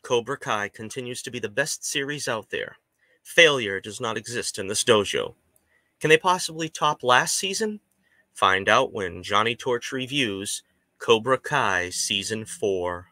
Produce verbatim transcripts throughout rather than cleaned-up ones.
Cobra Kai continues to be the best series out there. Failure does not exist in this dojo. Can they possibly top last season? Find out when Johnnie Torch reviews Cobra Kai Season four.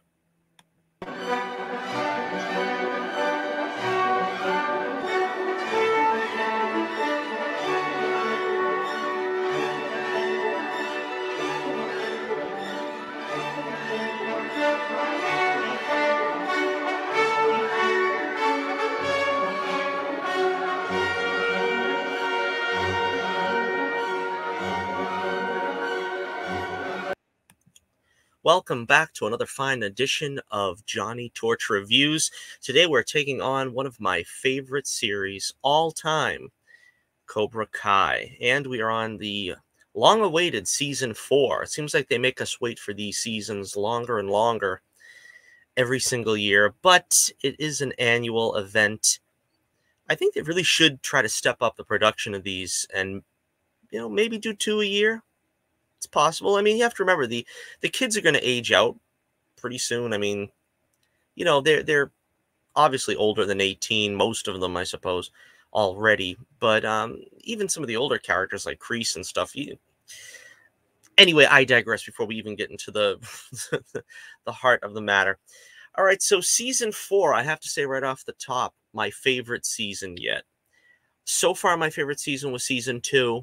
Welcome back to another fine edition of Johnnie Torch Reviews. Today we're taking on one of my favorite series all time, Cobra Kai. And we are on the long-awaited Season four. It seems like they make us wait for these seasons longer and longer every single year, but it is an annual event. I think they really should try to step up the production of these and, you know, maybe do two a year. It's possible. I mean, you have to remember the the kids are going to age out pretty soon. I mean, you know, they're they're obviously older than eighteen, most of them, I suppose, already. But um, even some of the older characters like Kreese and stuff. You... Anyway, I digress before we even get into the the heart of the matter. All right, so season four, I have to say right off the top, my favorite season yet. So far, my favorite season was season two.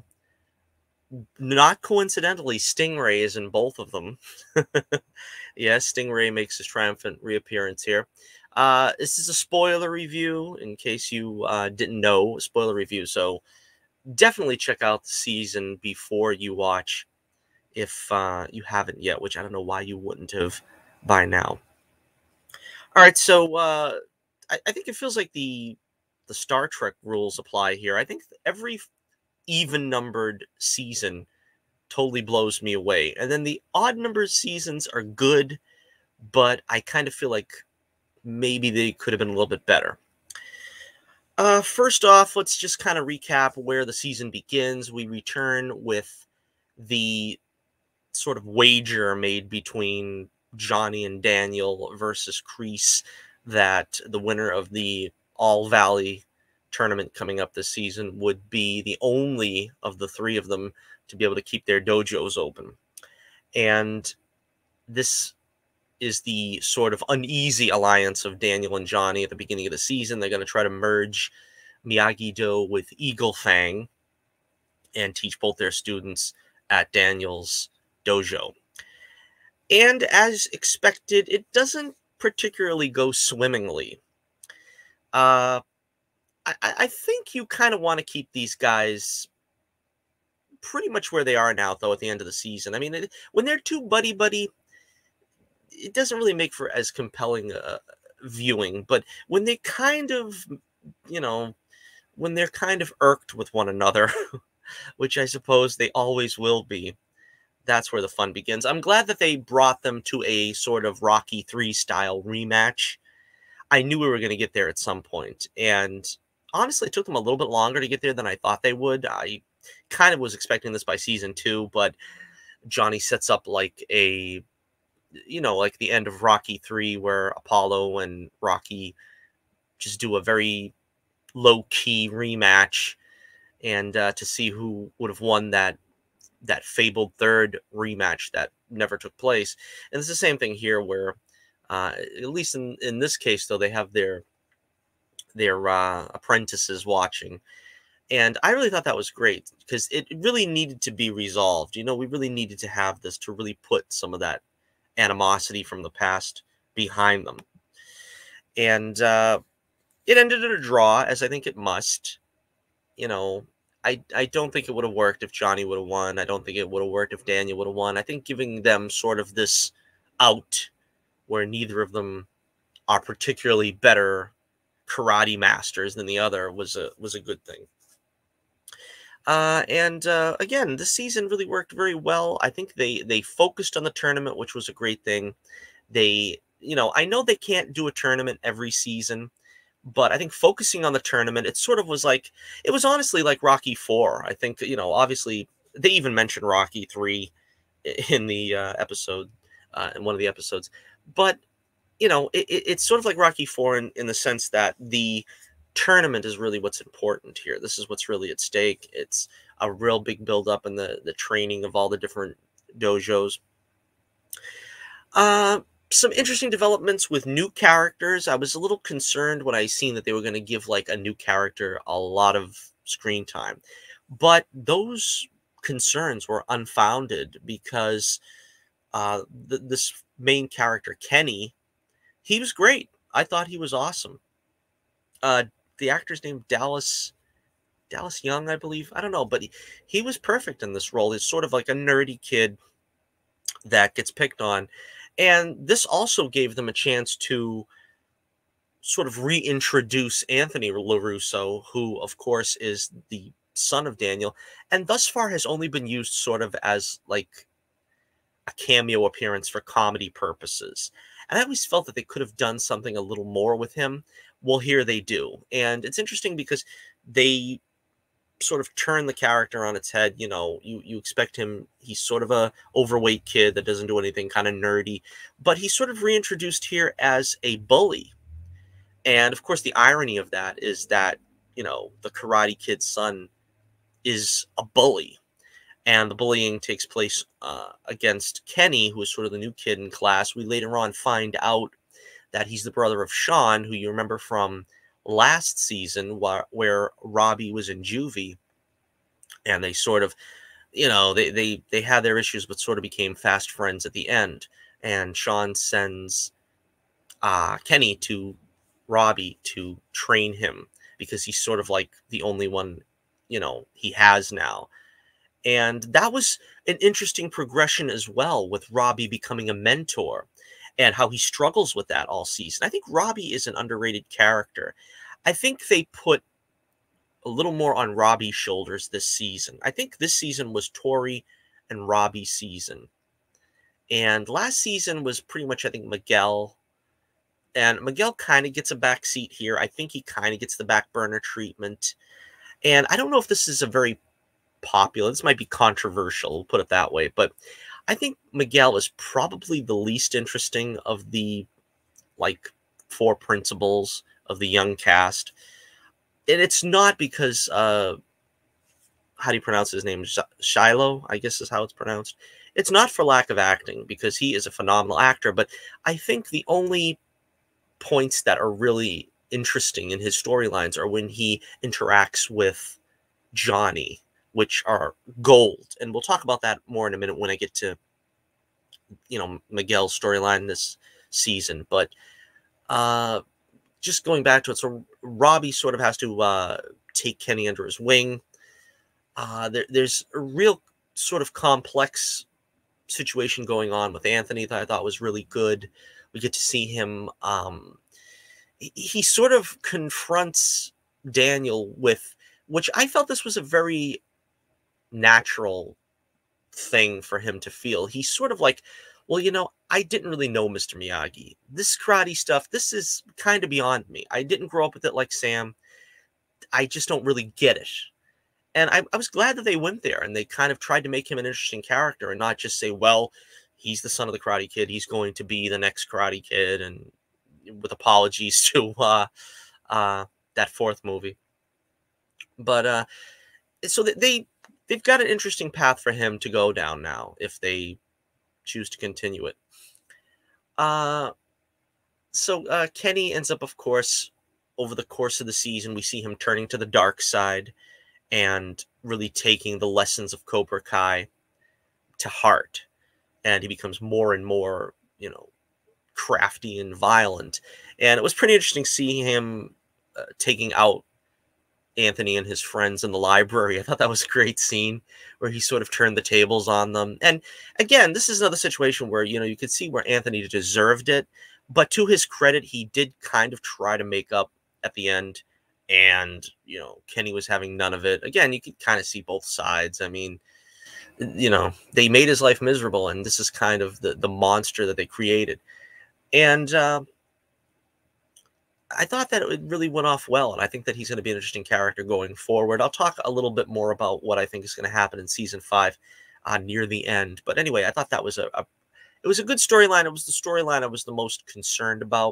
Not coincidentally, Stingray is in both of them. Yes, Stingray makes his triumphant reappearance here. Uh, this is a spoiler review, in case you uh, didn't know, a spoiler review. So definitely check out the season before you watch, if uh, you haven't yet, which I don't know why you wouldn't have by now. All right, so uh, I, I think it feels like the the Star Trek rules apply here. I think every even-numbered season totally blows me away. And then the odd-numbered seasons are good, but I kind of feel like maybe they could have been a little bit better. Uh, first off, let's just kind of recap where the season begins. We return with the sort of wager made between Johnny and Daniel versus Kreese, that the winner of the All Valley tournament coming up this season would be the only of the three of them to be able to keep their dojos open. And this is the sort of uneasy alliance of Daniel and Johnny at the beginning of the season. They're going to try to merge Miyagi-Do with Eagle Fang and teach both their students at Daniel's dojo. And as expected, it doesn't particularly go swimmingly. Uh, I, I think you kind of want to keep these guys pretty much where they are now, though, at the end of the season. I mean, it, when they're too buddy-buddy, it doesn't really make for as compelling a viewing. But when they kind of, you know, when they're kind of irked with one another, which I suppose they always will be, that's where the fun begins. I'm glad that they brought them to a sort of Rocky three style rematch. I knew we were going to get there at some point, and honestly, it took them a little bit longer to get there than I thought they would. I kind of was expecting this by season two, but Johnny sets up like a, you know, like the end of Rocky three, where Apollo and Rocky just do a very low-key rematch, and uh, to see who would have won that that fabled third rematch that never took place. And it's the same thing here, where uh, at least in, in this case, though, they have their their uh, apprentices watching. And I really thought that was great, because it really needed to be resolved. You know, we really needed to have this to really put some of that animosity from the past behind them. And uh, it ended in a draw, as I think it must. You know, I, I don't think it would have worked if Johnny would have won. I don't think it would have worked if Daniel would have won. I think giving them sort of this out where neither of them are particularly better karate masters than the other was a was a good thing. Uh, and uh, again, this season really worked very well. I think they they focused on the tournament, which was a great thing. They, you know, I know they can't do a tournament every season, but I think focusing on the tournament, it sort of was like, it was honestly like Rocky four. I think, you know, obviously they even mentioned Rocky three in the uh, episode, uh, in one of the episodes. But you know, it, it- it's sort of like Rocky Four in, in the sense that the tournament is really what's important here. This is what's really at stake. It's a real big build up in the the training of all the different dojos. Uh, some interesting developments with new characters. I was a little concerned when I seen that they were going to give like a new character a lot of screen time, but those concerns were unfounded because uh, th- this main character Kenny, he was great. I thought he was awesome. Uh, the actor's name Dallas Dallas Young, I believe. I don't know, but he, he was perfect in this role. He's sort of like a nerdy kid that gets picked on. And this also gave them a chance to sort of reintroduce Anthony LaRusso, who, of course, is the son of Daniel, and thus far has only been used sort of as like a cameo appearance for comedy purposes. And I always felt that they could have done something a little more with him. Well, here they do. And it's interesting because they sort of turn the character on its head. You know, you you expect him, he's sort of a overweight kid that doesn't do anything, kind of nerdy, but he's sort of reintroduced here as a bully. And of course the irony of that is that, you know, the Karate Kid's son is a bully, and the bullying takes place uh, against Kenny, who is sort of the new kid in class. We later on find out that he's the brother of Sean, who you remember from last season, where, where Robbie was in juvie, and they sort of, you know, they, they, they had their issues, but sort of became fast friends at the end. And Sean sends uh, Kenny to Robbie to train him because he's sort of like the only one, you know, he has now. And that was an interesting progression as well, with Robbie becoming a mentor and how he struggles with that all season. I think Robbie is an underrated character. I think they put a little more on Robbie's shoulders this season. I think this season was Tori and Robbie's season. And last season was pretty much, I think, Miguel. And Miguel kind of gets a back seat here. I think he kind of gets the back burner treatment. And I don't know if this is a very popular, this might be controversial, we'll put it that way, but I think Miguel is probably the least interesting of the like four principals of the young cast. And it's not because uh how do you pronounce his name? Shiloh, I guess is how it's pronounced. It's not for lack of acting, because he is a phenomenal actor, but I think the only points that are really interesting in his storylines are when he interacts with Johnny, which are gold. And we'll talk about that more in a minute when I get to, you know, Miguel's storyline this season. But uh, just going back to it, so Robbie sort of has to uh, take Kenny under his wing. Uh, there, there's a real sort of complex situation going on with Anthony that I thought was really good. We get to see him. Um, he, he sort of confronts Daniel with, which I felt this was a very natural thing for him to feel. He's sort of like, well, you know, I didn't really know Mister Miyagi. This karate stuff, this is kind of beyond me. I didn't grow up with it like Sam. I just don't really get it. And I, I was glad that they went there and they kind of tried to make him an interesting character and not just say, well, he's the son of the Karate Kid, he's going to be the next Karate Kid, and with apologies to uh, uh, that fourth movie. But uh, so they they've got an interesting path for him to go down now if they choose to continue it. Uh, so uh, Kenny ends up, of course, over the course of the season, we see him turning to the dark side and really taking the lessons of Cobra Kai to heart. And he becomes more and more, you know, crafty and violent. And it was pretty interesting seeing him uh, taking out Anthony and his friends in the library. I thought that was a great scene where he sort of turned the tables on them. And again, this is another situation where, you know, you could see where Anthony deserved it, but to his credit, he did kind of try to make up at the end. And, you know, Kenny was having none of it. Again, you could kind of see both sides. I mean, you know, they made his life miserable, and this is kind of the, the monster that they created. And uh, I thought that it really went off well, and I think that he's going to be an interesting character going forward. I'll talk a little bit more about what I think is going to happen in season five uh, near the end. But anyway, I thought that was a, a it was a good storyline. It was the storyline I was the most concerned about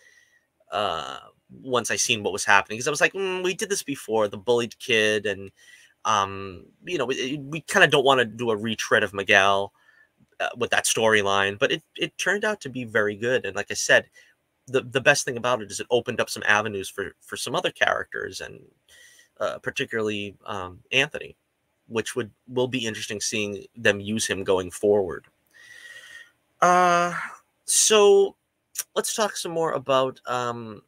uh, once I seen what was happening, because I was like, mm, we did this before, the bullied kid, and um, you know, we, we kind of don't want to do a retread of Miguel uh, with that storyline, but it it turned out to be very good. And like I said, the the best thing about it is it opened up some avenues for for some other characters, and uh, particularly um, Anthony, which would will be interesting seeing them use him going forward. Uh, so let's talk some more about um,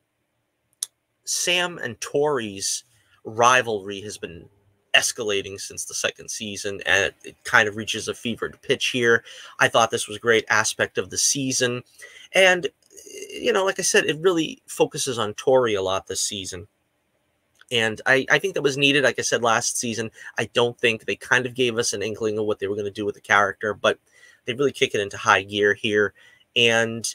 Sam and Tori's rivalry has been escalating since the second season, and it kind of reaches a fevered pitch here. I thought this was a great aspect of the season, and you know, like I said, it really focuses on Tori a lot this season. And I, I think that was needed. Like I said last season, I don't think they kind of gave us an inkling of what they were going to do with the character, but they really kick it into high gear here. And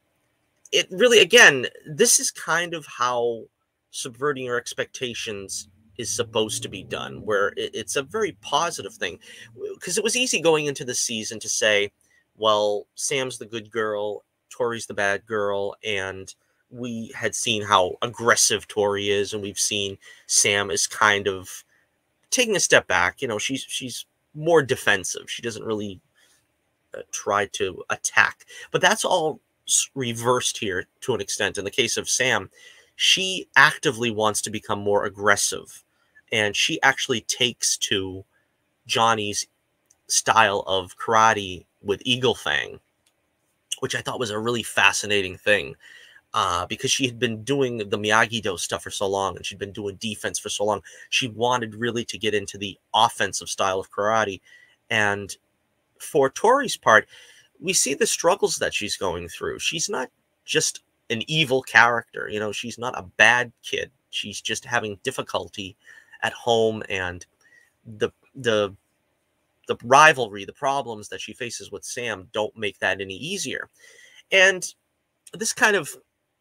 it really, again, this is kind of how subverting your expectations is supposed to be done, where it, it's a very positive thing. Because it was easy going into the season to say, well, Sam's the good girl, Tori's the bad girl, and we had seen how aggressive Tori is, and we've seen Sam is kind of taking a step back. You know, she's she's more defensive. She doesn't really uh, try to attack. But that's all reversed here to an extent. In the case of Sam, she actively wants to become more aggressive, and she actually takes to Johnny's style of karate with Eagle Fang, which I thought was a really fascinating thing. Uh, because she had been doing the Miyagi-Do stuff for so long, and she'd been doing defense for so long. She wanted really to get into the offensive style of karate. And for Tori's part, we see the struggles that she's going through. She's not just an evil character. You know, she's not a bad kid. She's just having difficulty at home, and the the the rivalry, the problems that she faces with Sam don't make that any easier. And this kind of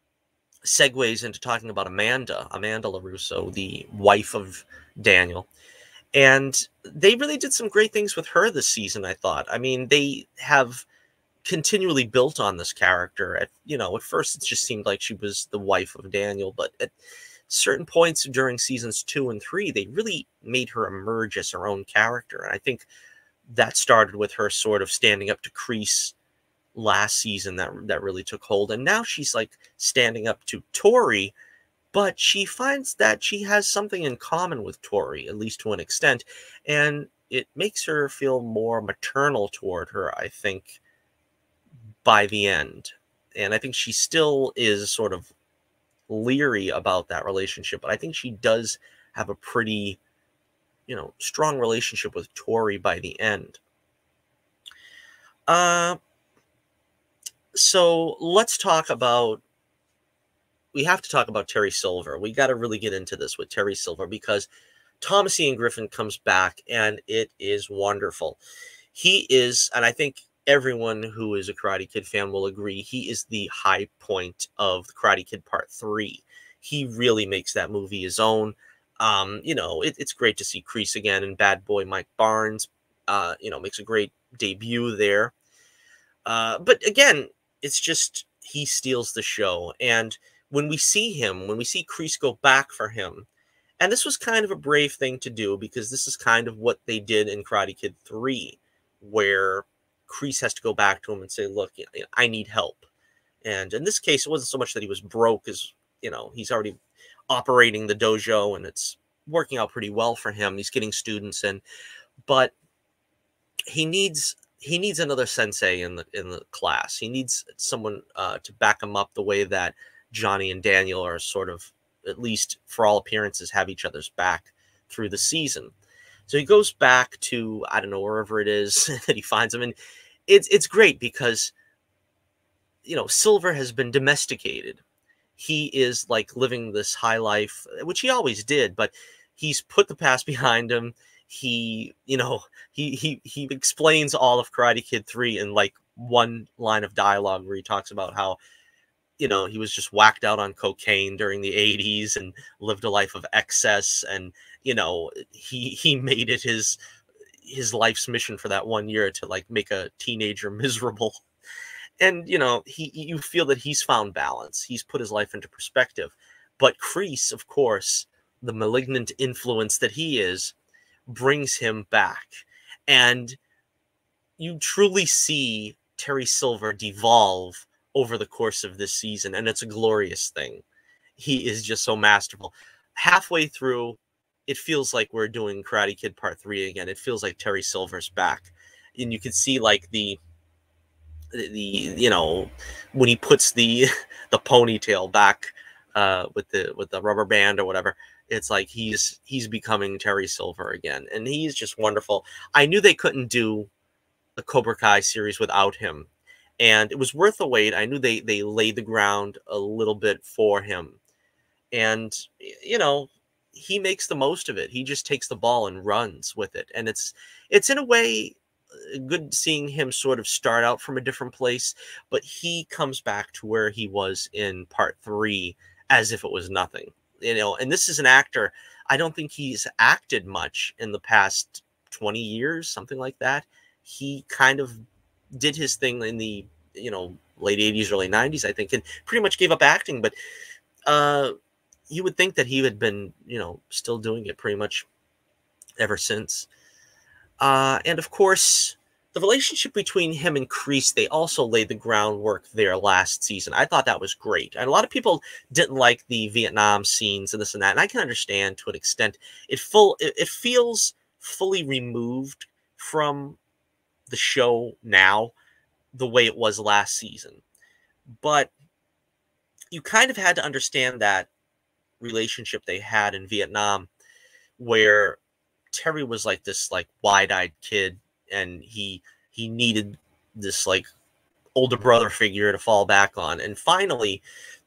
segues into talking about Amanda, Amanda LaRusso, the wife of Daniel. And they really did some great things with her this season, I thought. I mean, they have continually built on this character. At, you know, at first it just seemed like she was the wife of Daniel, but at certain points during seasons two and three, they really made her emerge as her own character. And I think that started with her sort of standing up to Kreese last season, that that really took hold, and now she's like standing up to Tori, but she finds that she has something in common with Tori, at least to an extent, and it makes her feel more maternal toward her, I think, by the end. And I think she still is sort of leery about that relationship, but I think she does have a pretty, you know, strong relationship with Tori by the end. Uh So let's talk about, we have to talk about Terry Silver. We got to really get into this with Terry Silver, because Thomas Ian Griffin comes back, and it is wonderful. He is, and I think everyone who is a Karate Kid fan will agree, he is the high point of the Karate Kid Part three. He really makes that movie his own. Um, you know, it, it's great to see Kreese again, and Bad Boy Mike Barnes, uh, you know, makes a great debut there. Uh, but again, it's just, he steals the show. And when we see him, when we see Kreese go back for him, and this was kind of a brave thing to do, because this is kind of what they did in Karate Kid three, where Kreese has to go back to him and say, look, you know, I need help. And in this case, it wasn't so much that he was broke, as, you know, he's already operating the dojo, and it's working out pretty well for him. He's getting students in, but he needs he needs another sensei in the in the class. He needs someone uh, to back him up the way that Johnny and Daniel are sort of, at least for all appearances, have each other's back through the season. So he goes back to, I don't know, wherever it is that he finds him. And it's, it's great because, you know, Silver has been domesticated. He is like living this high life, which he always did, but he's put the past behind him. He, you know, he he he explains all of Karate Kid three in like one line of dialogue, where he talks about how, you know, he was just whacked out on cocaine during the eighties and lived a life of excess, and, you know, he he made it his his life's mission for that one year to like make a teenager miserable. And, you know, he you feel that he's found balance. He's put his life into perspective. But Kreese, of course, the malignant influence that he is, brings him back. And you truly see Terry Silver devolve over the course of this season, and it's a glorious thing. He is just so masterful. Halfway through, it feels like we're doing Karate Kid Part three again. It feels like Terry Silver's back. And you can see, like, the the you know, when he puts the the ponytail back uh with the with the rubber band or whatever, it's like he's he's becoming Terry Silver again, and he's just wonderful. I knew they couldn't do the Cobra Kai series without him, and it was worth the wait. I knew they they laid the ground a little bit for him, and you know, he makes the most of it. He just takes the ball and runs with it, and it's it's in a way good seeing him sort of start out from a different place, but he comes back to where he was in part three as if it was nothing, you know. And this is an actor, I don't think he's acted much in the past twenty years, something like that. He kind of did his thing in the, you know, late eighties, early nineties, I think, and pretty much gave up acting. But uh, you would think that he had been, you know, still doing it pretty much ever since. Uh, and of course, the relationship between him and Kreese, they also laid the groundwork there last season. I thought that was great. And a lot of people didn't like the Vietnam scenes and this and that. And I can understand to an extent. It full it, it feels fully removed from the show now, the way it was last season. But you kind of had to understand that relationship they had in Vietnam, where Terry was like this like wide-eyed kid, and he he needed this like older brother figure to fall back on, and finally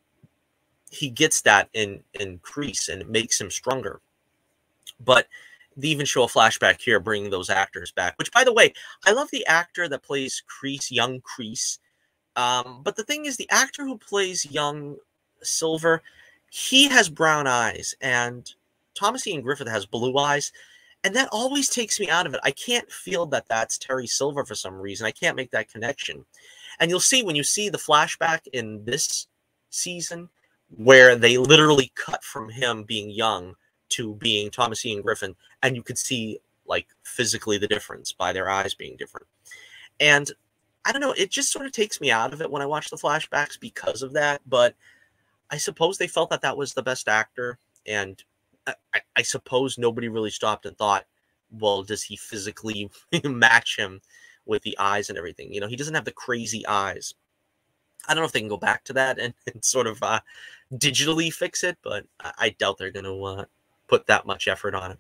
he gets that in in Kreese, and it makes him stronger. But they even show a flashback here bringing those actors back, which, by the way, I love the actor that plays Kreese, young Kreese. Um, but the thing is, the actor who plays young Silver, he has brown eyes, and Thomas Ian Griffith has blue eyes. And that always takes me out of it. I can't feel that that's Terry Silver for some reason. I can't make that connection. And you'll see when you see the flashback in this season, where they literally cut from him being young to being Thomas Ian Griffin, and you could see, like, physically the difference by their eyes being different. And I don't know, it just sort of takes me out of it when I watch the flashbacks because of that. But I suppose they felt that that was the best actor, and I, I suppose nobody really stopped and thought, well, does he physically match him with the eyes and everything? You know, he doesn't have the crazy eyes. I don't know if they can go back to that and, and sort of uh, digitally fix it, but I, I doubt they're going to uh, put that much effort on it.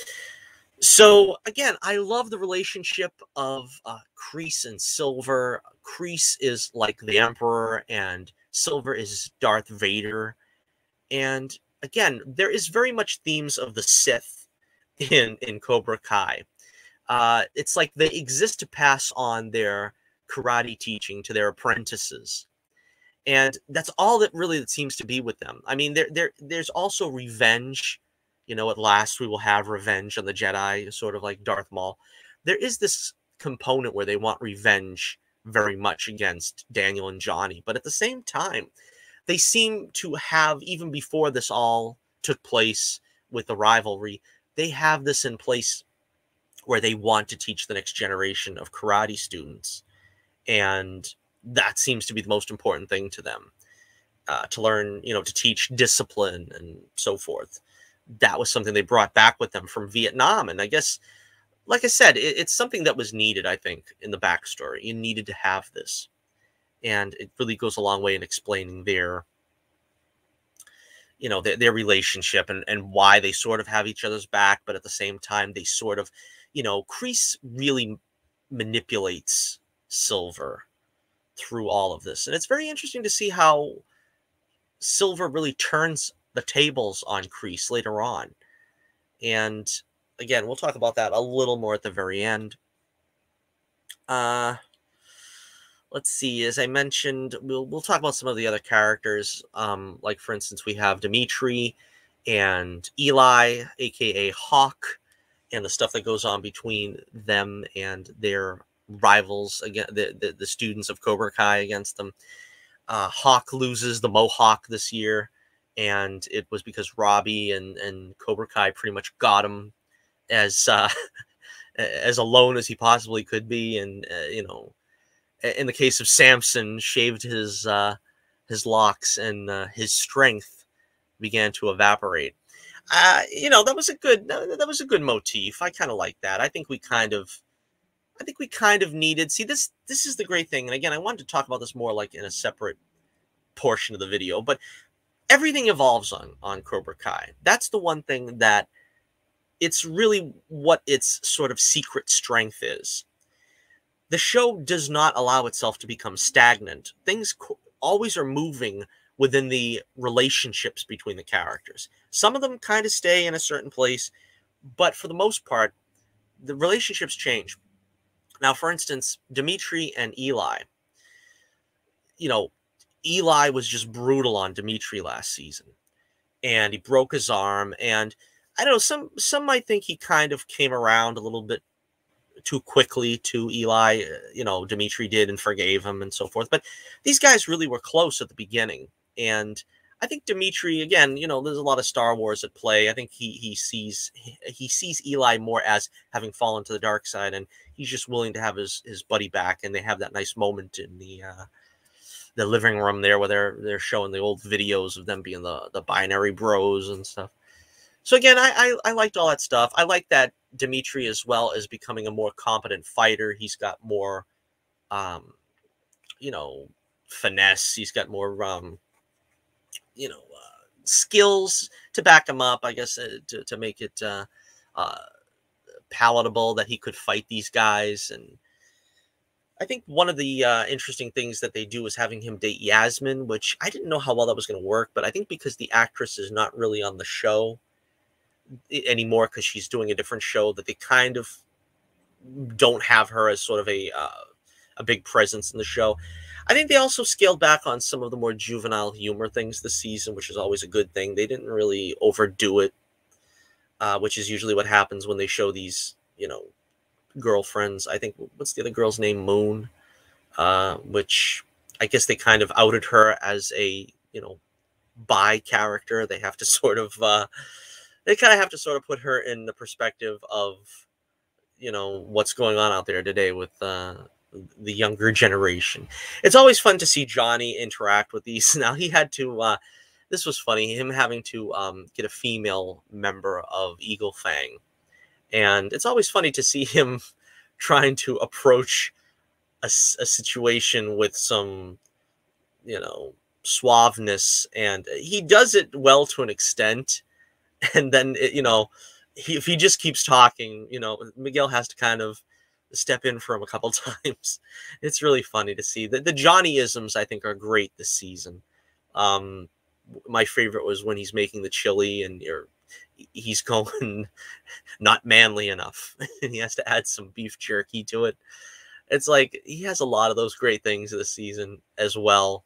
So, again, I love the relationship of uh, Kreese and Silver. Kreese is like the Emperor, and Silver is Darth Vader. And again, there is very much themes of the Sith in, in Cobra Kai. Uh, it's like they exist to pass on their karate teaching to their apprentices. And that's all that really that seems to be with them. I mean, there, there, there's also revenge. You know, at last we will have revenge on the Jedi, sort of like Darth Maul. There is this component where they want revenge very much against Daniel and Johnny. But at the same time, they seem to have, even before this all took place with the rivalry, they have this in place where they want to teach the next generation of karate students. And that seems to be the most important thing to them, uh, to learn, you know, to teach discipline and so forth. That was something they brought back with them from Vietnam. And I guess, like I said, it, it's something that was needed, I think, in the backstory. You needed to have this. And it really goes a long way in explaining their, you know, their, their relationship and, and why they sort of have each other's back, but at the same time, they sort of, you know, Kreese really manipulates Silver through all of this. And it's very interesting to see how Silver really turns the tables on Kreese later on. And again, we'll talk about that a little more at the very end. Uh, let's see, as I mentioned, we'll, we'll talk about some of the other characters. Um, like, for instance, we have Dimitri and Eli, a k a. Hawk, and the stuff that goes on between them and their rivals again, the, the the students of Cobra Kai against them. Uh, Hawk loses the Mohawk this year, and it was because Robbie and and Cobra Kai pretty much got him as uh, as alone as he possibly could be, and uh, you know, in the case of Samson, shaved his uh, his locks, and uh, his strength began to evaporate. Uh, you know, that was a good that was a good motif. I kind of like that. I think we kind of I think we kind of needed. See, this this is the great thing. And again, I wanted to talk about this more like in a separate portion of the video, but everything evolves on on Cobra Kai. That's the one thing that it's really what its sort of secret strength is. The show does not allow itself to become stagnant. Things always are moving within the relationships between the characters. Some of them kind of stay in a certain place, but for the most part, the relationships change. Now, for instance, Dimitri and Eli. You know, Eli was just brutal on Dimitri last season, and he broke his arm. And I don't know, some some might think he kind of came around a little bit too quickly to Eli. You know, Dimitri did and forgave him and so forth. But these guys really were close at the beginning, and I think Dimitri, again, you know, there's a lot of Star Wars at play. I think he he sees he sees Eli more as having fallen to the dark side, and he's just willing to have his his buddy back. And they have that nice moment in the uh, the living room there, where they're they're showing the old videos of them being the the binary bros and stuff. So again, I I, I liked all that stuff. I like that Dimitri as well is becoming a more competent fighter. He's got more, um, you know, finesse. He's got more um. you know, uh, skills to back him up, I guess, uh, to, to make it uh, uh, palatable that he could fight these guys. And I think one of the uh, interesting things that they do is having him date Yasmin, which I didn't know how well that was going to work, but I think because the actress is not really on the show anymore because she's doing a different show, that they kind of don't have her as sort of a uh, a big presence in the show. I think they also scaled back on some of the more juvenile humor things this season, which is always a good thing. They didn't really overdo it, uh, which is usually what happens when they show these, you know, girlfriends. I think, what's the other girl's name? Moon, uh, which I guess they kind of outed her as a, you know, bi character. They have to sort of, uh, they kind of have to sort of put her in the perspective of, you know, what's going on out there today with, uh, the younger generation. It's always fun to see Johnny interact with these. Now he had to, uh, this was funny, him having to um, get a female member of Eagle Fang. And it's always funny to see him trying to approach a, a situation with some, you know, suaveness. And he does it well to an extent. And then, it, you know, he, if he just keeps talking, you know, Miguel has to kind of step in for him a couple times. It's really funny to see. The, the Johnny-isms, I think, are great this season. Um, my favorite was when he's making the chili and you're, he's going not manly enough. And he has to add some beef jerky to it. It's like he has a lot of those great things this season as well.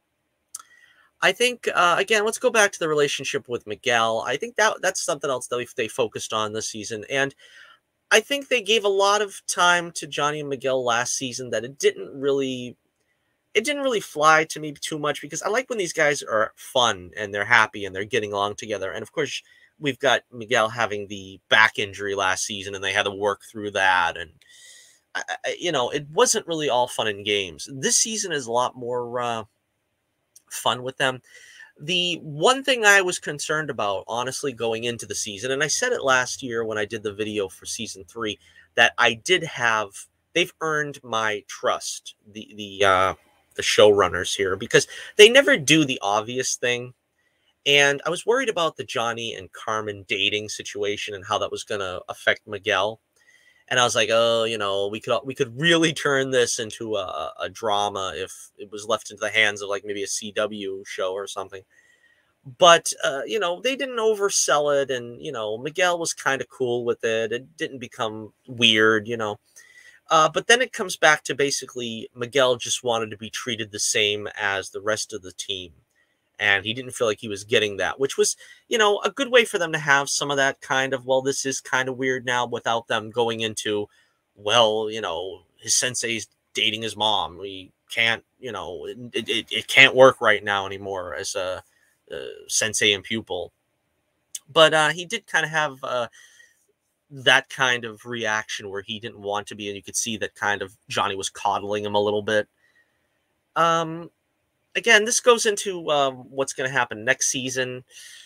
I think, uh, again, let's go back to the relationship with Miguel. I think that that's something else that they focused on this season. And I think they gave a lot of time to Johnny and Miguel last season that it didn't really, it didn't really fly to me too much, because I like when these guys are fun and they're happy and they're getting along together. And of course, we've got Miguel having the back injury last season and they had to work through that. And, I, I, you know, it wasn't really all fun and games. This season is a lot more uh, fun with them. The one thing I was concerned about, honestly, going into the season, and I said it last year when I did the video for season three, that I did have, they've earned my trust, the the uh, the showrunners here, because they never do the obvious thing. And I was worried about the Johnny and Carmen dating situation and how that was going to affect Miguel. And I was like, oh, you know, we could we could really turn this into a, a drama if it was left into the hands of like maybe a C W show or something. But, uh, you know, they didn't oversell it. And, you know, Miguel was kind of cool with it. It didn't become weird, you know. Uh, but then it comes back to basically Miguel just wanted to be treated the same as the rest of the team. And he didn't feel like he was getting that, which was, you know, a good way for them to have some of that kind of, well, this is kind of weird now, without them going into, well, you know, his sensei's dating his mom. We can't, you know, it, it, it can't work right now anymore as a, a sensei and pupil. But uh, he did kind of have uh, that kind of reaction where he didn't want to be, and you could see that kind of Johnny was coddling him a little bit. Um, again, this goes into um, what's going to happen next season.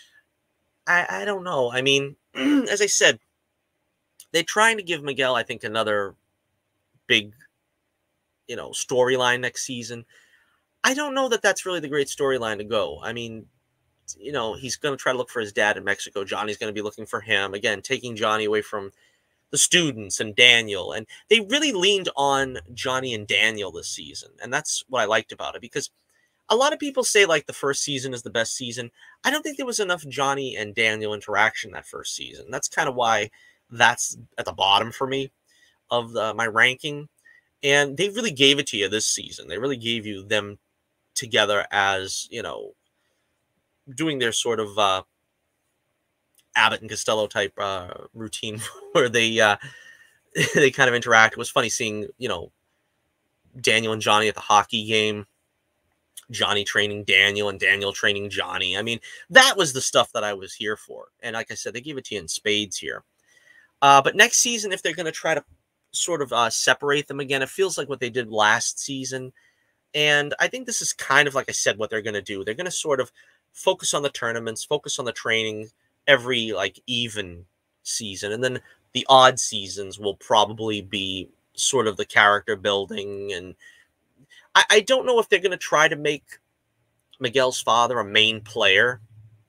I, I don't know. I mean, as I said, they're trying to give Miguel, I think, another big, you know, storyline next season. I don't know that that's really the great storyline to go. I mean, you know, he's going to try to look for his dad in Mexico. Johnny's going to be looking for him. Again, taking Johnny away from the students and Daniel. And they really leaned on Johnny and Daniel this season. And that's what I liked about it, because a lot of people say, like, the first season is the best season. I don't think there was enough Johnny and Daniel interaction that first season. That's kind of why that's at the bottom for me of the, my ranking. And they really gave it to you this season. They really gave you them together as, you know, doing their sort of uh, Abbott and Costello type uh, routine where they uh, they kind of interact. It was funny seeing, you know, Daniel and Johnny at the hockey game, Johnny training Daniel and Daniel training Johnny. I mean, that was the stuff that I was here for. And like I said, they gave it to you in spades here. Uh, but next season, if they're going to try to sort of uh, separate them again, it feels like what they did last season. And I think this is kind of, like I said, what they're going to do. They're going to sort of focus on the tournaments, focus on the training every, like, even season. And then the odd seasons will probably be sort of the character building. And I, I don't know if they're going to try to make Miguel's father a main player.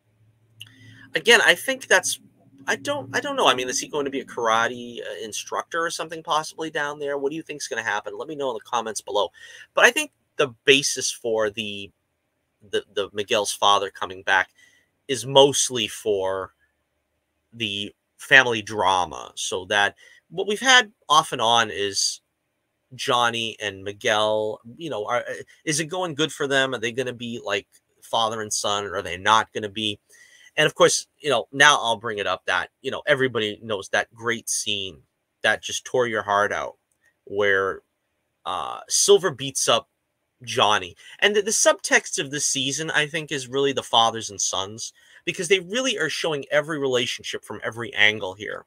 Again, I think that's, I don't, I don't know. I mean, is he going to be a karate uh, instructor or something possibly down there? What do you think is going to happen? Let me know in the comments below. But I think the basis for the, the, the Miguel's father coming back is mostly for the family drama. So that what we've had off and on is Johnny and Miguel, you know, are, is it going good for them? Are they going to be like father and son, or are they not going to be? And of course, you know, now I'll bring it up that, you know, everybody knows that great scene that just tore your heart out where uh, Silver beats up Johnny. And the, the subtext of this season, I think, is really the fathers and sons, because they really are showing every relationship from every angle here.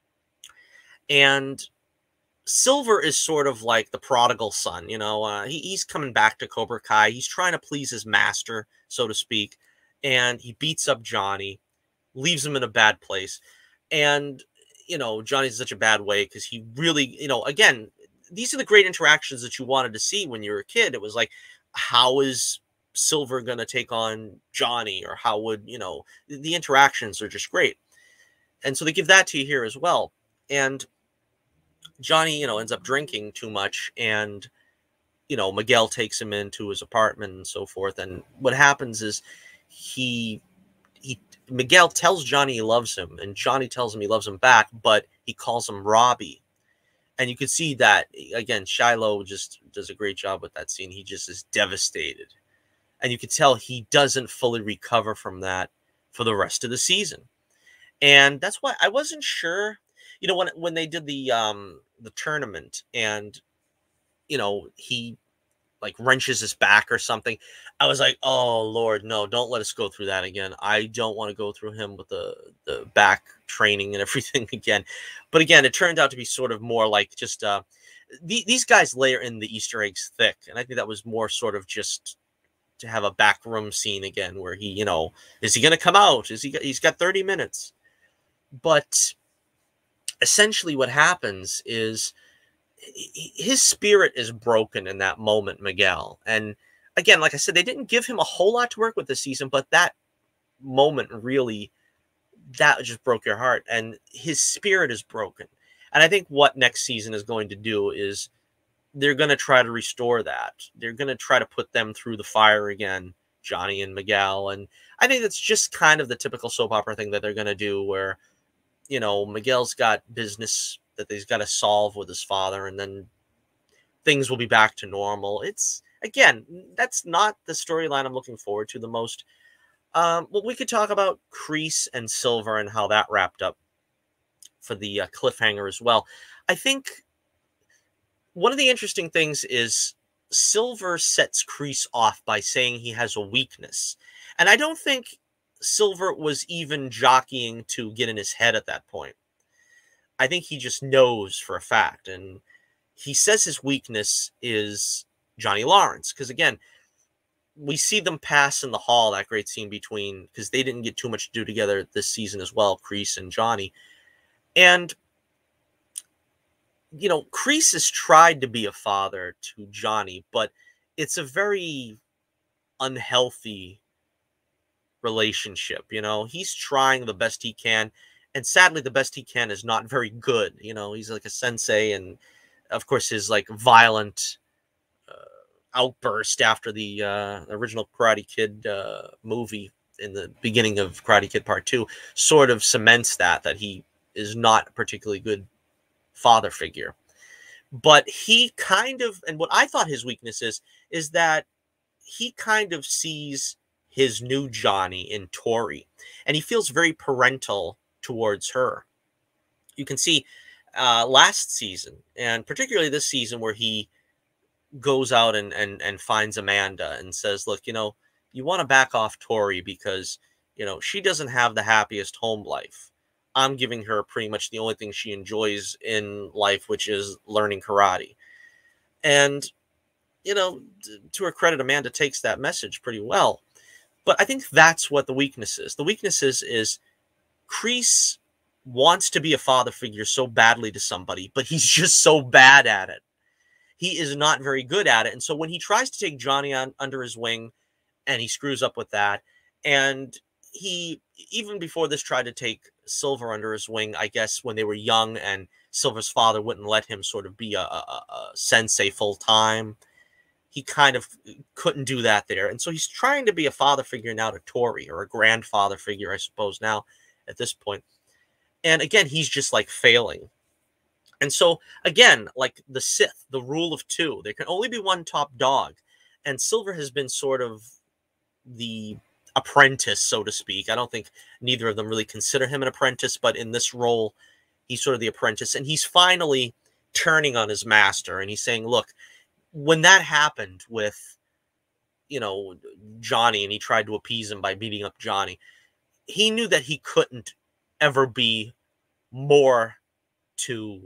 And Silver is sort of like the prodigal son, you know, uh, he, he's coming back to Cobra Kai. He's trying to please his master, so to speak. And he beats up Johnny, leaves him in a bad place. And, you know, Johnny's in such a bad way because he really, you know, again, these are the great interactions that you wanted to see when you were a kid. It was like, how is Silver going to take on Johnny? Or how would, you know, the interactions are just great. And so they give that to you here as well. And Johnny, you know, ends up drinking too much, and, you know, Miguel takes him into his apartment and so forth. And what happens is he, he, Miguel tells Johnny he loves him, and Johnny tells him he loves him back, but he calls him Robbie. And you can see that, again, Shiloh just does a great job with that scene. He just is devastated. And you can tell he doesn't fully recover from that for the rest of the season. And that's why I wasn't sure, you know, when when they did the um the tournament, and, you know, he like wrenches his back or something, I was like, oh Lord, no, don't let us go through that again. I don't want to go through him with the the back training and everything again. But again, it turned out to be sort of more like just uh the, these guys layer in the Easter eggs thick, and I think that was more sort of just to have a backroom scene again where he, you know, is he going to come out? Is he? He's got thirty minutes. But essentially what happens is his spirit is broken in that moment, Miguel. And again, like I said, they didn't give him a whole lot to work with this season, but that moment really, that just broke your heart. And his spirit is broken. And I think what next season is going to do is they're going to try to restore that. They're going to try to put them through the fire again, Johnny and Miguel. And I think that's just kind of the typical soap opera thing that they're going to do, where, you know, Miguel's got business that he's got to solve with his father, and then things will be back to normal. It's, again, that's not the storyline I'm looking forward to the most. Um, well, we could talk about Kreese and Silver and how that wrapped up for the uh, cliffhanger as well. I think one of the interesting things is Silver sets Kreese off by saying he has a weakness. And I don't think Silver was even jockeying to get in his head at that point. I think he just knows for a fact. And he says his weakness is Johnny Lawrence. Because again, we see them pass in the hall, that great scene between, because they didn't get too much to do together this season as well, Kreese and Johnny. And, you know, Kreese has tried to be a father to Johnny, but it's a very unhealthy relationship. You know, he's trying the best he can, and sadly, the best he can is not very good. You know, he's like a sensei, and of course, his like violent uh, outburst after the uh, original Karate Kid uh, movie in the beginning of Karate Kid Part Two sort of cements that that he is not a particularly good father figure. But he kind of, and what I thought his weakness is, is that he kind of sees his new Johnny in Tori, and he feels very parental towards her. You can see uh, last season, and particularly this season, where he goes out and, and, and finds Amanda and says, look, you know, you want to back off Tori because, you know, she doesn't have the happiest home life. I'm giving her pretty much the only thing she enjoys in life, which is learning karate. And, you know, to her credit, Amanda takes that message pretty well. But I think that's what the weakness is. The weakness is, is Kreese wants to be a father figure so badly to somebody, but he's just so bad at it. He is not very good at it. And so when he tries to take Johnny on under his wing, and he screws up with that, and he, even before this, tried to take Silver under his wing, I guess, when they were young, and Silver's father wouldn't let him sort of be a, a, a sensei full time. He kind of couldn't do that there. And so he's trying to be a father figure now to Tori, or a grandfather figure, I suppose, now at this point. And again, he's just like failing. And so, again, like the Sith, the rule of two, there can only be one top dog. And Silver has been sort of the apprentice, so to speak. I don't think neither of them really consider him an apprentice, but in this role, he's sort of the apprentice. And he's finally turning on his master. And he's saying, look, when that happened with, you know, Johnny, and he tried to appease him by beating up Johnny, he knew that he couldn't ever be more to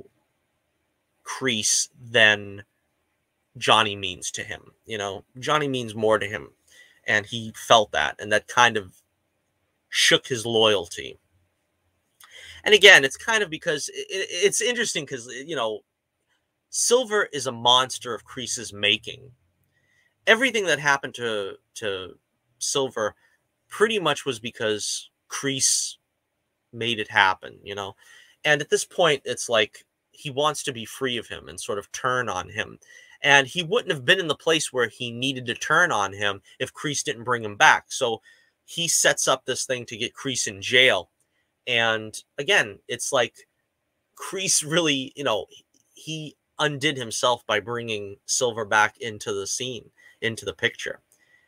Kreese than Johnny means to him. You know, Johnny means more to him, and he felt that, and that kind of shook his loyalty. And again, it's kind of because it, it's interesting because, you know, Silver is a monster of Kreese's making. Everything that happened to to Silver pretty much was because Kreese made it happen, you know. And at this point, it's like he wants to be free of him and sort of turn on him. And he wouldn't have been in the place where he needed to turn on him if Kreese didn't bring him back. So he sets up this thing to get Kreese in jail. And again, it's like Kreese really, you know, he undid himself by bringing Silver back into the scene, into the picture.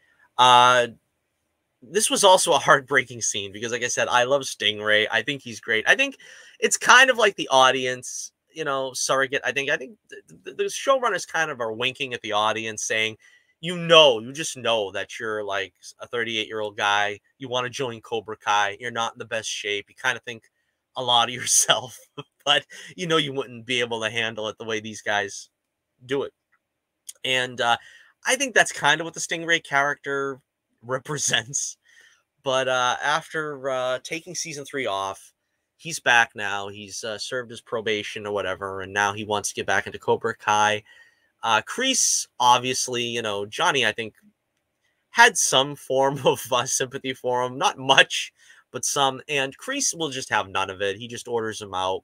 Uh, this was also a heartbreaking scene because, like I said, I love Stingray. I think he's great. I think it's kind of like the audience, you know, surrogate. I think I think the, the showrunners kind of are winking at the audience, saying, you know, you just know that you're like a thirty-eight-year-old guy. You want to join Cobra Kai. You're not in the best shape. You kind of think a lot of yourself, but you know you wouldn't be able to handle it the way these guys do it. And uh, I think that's kind of what the Stingray character represents. But uh, after uh, taking season three off, he's back now. He's uh, served his probation or whatever, and now he wants to get back into Cobra Kai. Uh, Kreese, obviously, you know, Johnny, I think, had some form of uh, sympathy for him. Not much, but some. And Kreese will just have none of it. He just orders him out.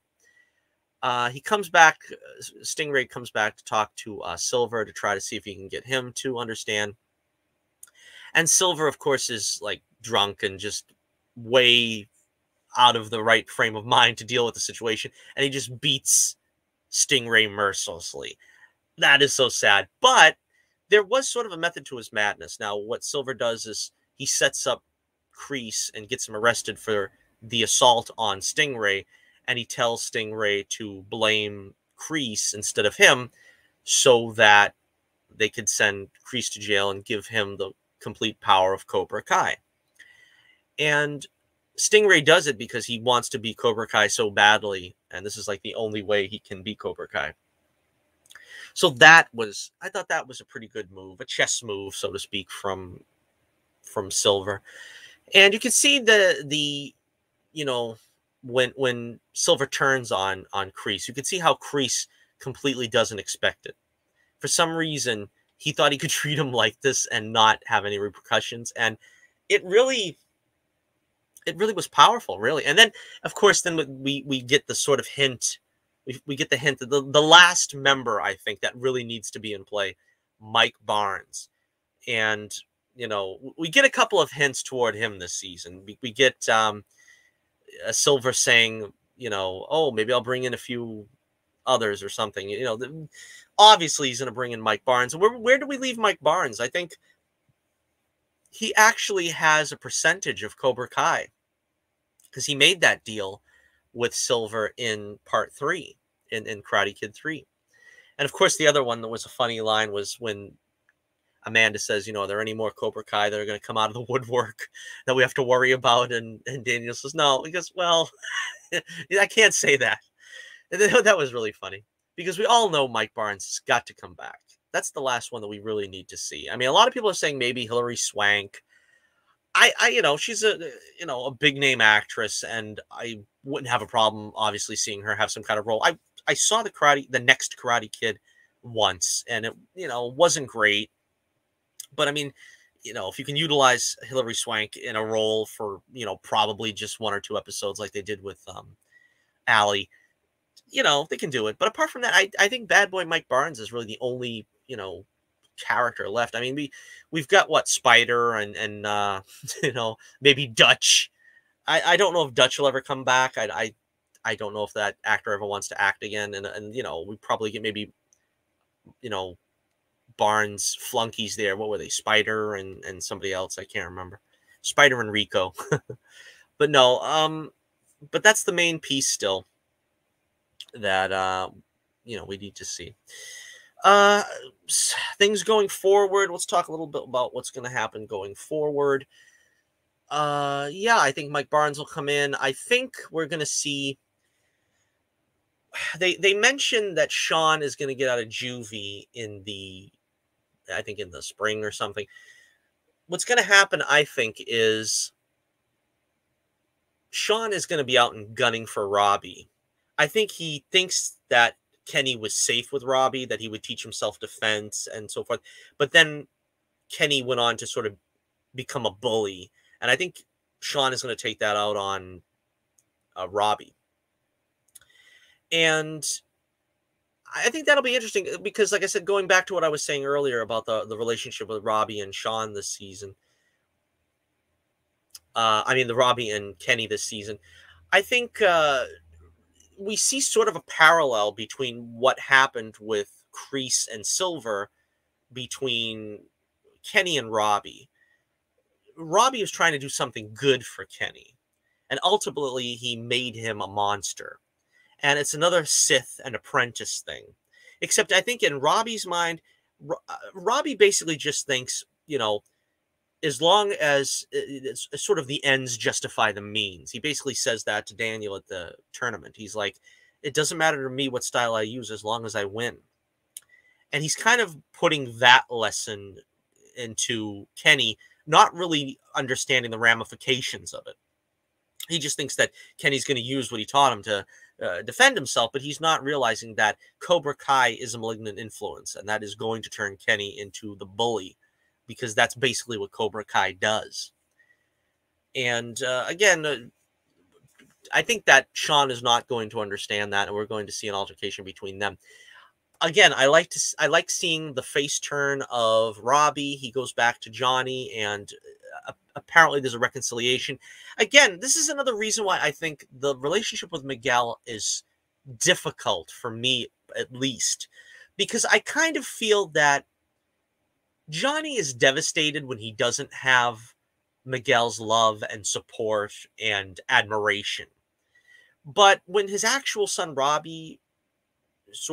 Uh, he comes back, Stingray comes back to talk to uh, Silver to try to see if he can get him to understand. And Silver, of course, is like drunk and just way out of the right frame of mind to deal with the situation. And he just beats Stingray mercilessly. That is so sad. But there was sort of a method to his madness. Now, what Silver does is he sets up Kreese and gets him arrested for the assault on Stingray. And he tells Stingray to blame Kreese instead of him so that they could send Kreese to jail and give him the complete power of Cobra Kai. And Stingray does it because he wants to be Cobra Kai so badly, and this is like the only way he can be Cobra Kai. So that was, I thought that was a pretty good move, a chess move, so to speak, from from Silver. And you can see the the you know, when when Silver turns on on Kreese, you can see how Kreese completely doesn't expect it. For some reason, he thought he could treat him like this and not have any repercussions, and it really it really was powerful, really. And then, of course, then we we get the sort of hint, we, we get the hint that the, the last member, I think, that really needs to be in play, Mike Barnes. And, you know, we get a couple of hints toward him this season. We, we get um, a Silver saying, you know, oh, maybe I'll bring in a few others or something. You know, the, obviously he's going to bring in Mike Barnes. Where, where do we leave Mike Barnes? I think he actually has a percentage of Cobra Kai because he made that deal with Silver in part three, in, in Karate Kid three. And of course, the other one that was a funny line was when Amanda says, you know, are there any more Cobra Kai that are going to come out of the woodwork that we have to worry about? And, and Daniel says, no. He goes, well, I can't say that. And that was really funny because we all know Mike Barnes has got to come back. That's the last one that we really need to see. I mean, a lot of people are saying maybe Hilary Swank. I, I, you know, she's a, you know, a big name actress, and I wouldn't have a problem, obviously, seeing her have some kind of role. I, I saw the karate, the next Karate Kid once, and it, you know, wasn't great. But I mean, you know, if you can utilize Hilary Swank in a role for, you know, probably just one or two episodes like they did with um, Allie, you know, they can do it. But apart from that, I, I think Bad Boy Mike Barnes is really the only, you know, character left. I mean, we we've got what, Spider and and uh, you know, maybe Dutch. I, I don't know if Dutch will ever come back. I, I I don't know if that actor ever wants to act again. And and you know, we probably get maybe, you know, Barnes flunkies there. What were they? Spider and and somebody else. I can't remember. Spider and Rico. But no, um, but that's the main piece still that uh, you know, we need to see. Uh, things going forward. Let's talk a little bit about what's going to happen going forward. Uh, yeah, I think Mike Barnes will come in. I think we're going to see. They they mentioned that Sean is going to get out of juvie in the, I think in the spring or something. What's going to happen, I think, is Sean is going to be out and gunning for Robbie. I think he thinks that Kenny was safe with Robbie, that he would teach him self-defense and so forth. But then Kenny went on to sort of become a bully. And I think Sean is going to take that out on uh, Robbie. And I think that'll be interesting because, like I said, going back to what I was saying earlier about the, the relationship with Robbie and Sean this season. Uh, I mean, the Robbie and Kenny this season. I think uh, we see sort of a parallel between what happened with Kreese and Silver between Kenny and Robbie. Robbie was trying to do something good for Kenny, and ultimately he made him a monster. And it's another Sith and apprentice thing. Except I think in Robbie's mind, Robbie basically just thinks, you know, as long as it's sort of the ends justify the means. He basically says that to Daniel at the tournament. He's like, it doesn't matter to me what style I use as long as I win. And he's kind of putting that lesson into Kenny, not really understanding the ramifications of it. He just thinks that Kenny's going to use what he taught him to uh, defend himself, but he's not realizing that Cobra Kai is a malignant influence, and that is going to turn Kenny into the bully, because that's basically what Cobra Kai does. And uh, again, uh, I think that Sean is not going to understand that, and we're going to see an altercation between them. Again, I like to I like seeing the face turn of Robbie. He goes back to Johnny, and uh, apparently there's a reconciliation. Again, this is another reason why I think the relationship with Miguel is difficult for me, at least, because I kind of feel that Johnny is devastated when he doesn't have Miguel's love and support and admiration. But when his actual son Robbie sort of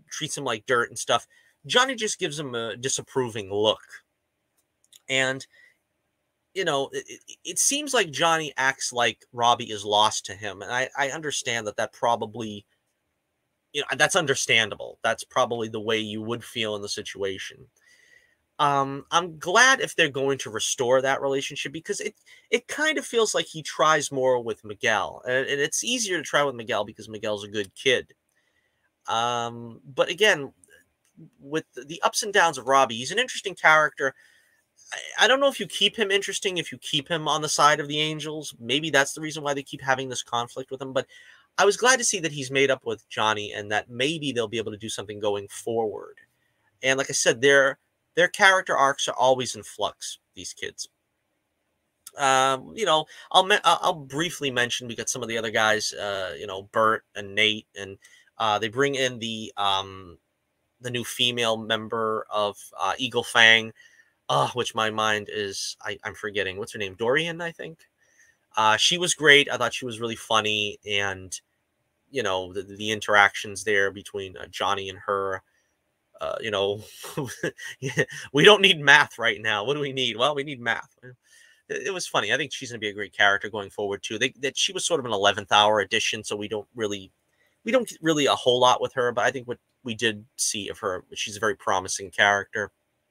treats him like dirt and stuff. Johnny just gives him a disapproving look. And, you know, it, it, it seems like Johnny acts like Robbie is lost to him. And I, I understand that that probably, you know, that's understandable. That's probably the way you would feel in the situation. Um, I'm glad if they're going to restore that relationship, because it it kind of feels like he tries more with Miguel, and, and it's easier to try with Miguel because Miguel's a good kid. Um, but again, with the ups and downs of Robbie, he's an interesting character. I, I don't know if you keep him interesting, if you keep him on the side of the Angels. Maybe that's the reason why they keep having this conflict with him. But I was glad to see that he's made up with Johnny, and that maybe they'll be able to do something going forward. And like I said, their their character arcs are always in flux. These kids. Um, you know, I'll I'll briefly mention, we got some of the other guys. Uh, you know, Bert and Nate, and uh, they bring in the um, the new female member of uh, Eagle Fang, uh, which my mind is I, I'm forgetting. What's her name? Dorian, I think. Uh, she was great. I thought she was really funny, and you know, the, the interactions there between uh, Johnny and her. Uh, you know, we don't need math right now. What do we need? Well, we need math. It, it was funny. I think she's going to be a great character going forward too. They, that she was sort of an eleventh hour addition, so we don't really, we don't get really a whole lot with her. But I think what we did see of her, she's a very promising character.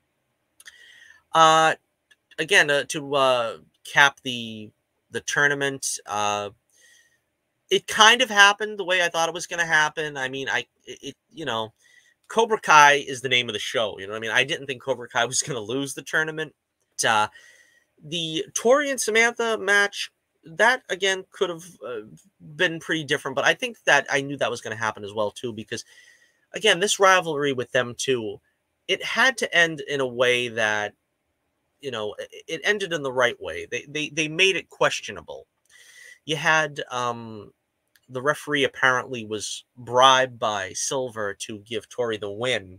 Uh, again, uh, to uh, cap the the tournament, uh, it kind of happened the way I thought it was going to happen. I mean, I it you know. Cobra Kai is the name of the show. You know what I mean? I didn't think Cobra Kai was going to lose the tournament. Uh, the Tori and Samantha match, that, again, could have uh, been pretty different. But I think that I knew that was going to happen as well, too. Because, again, this rivalry with them, too, it had to end in a way that, you know, it ended in the right way. They, they, they made it questionable. You had... Um, the referee apparently was bribed by Silver to give Tori the win.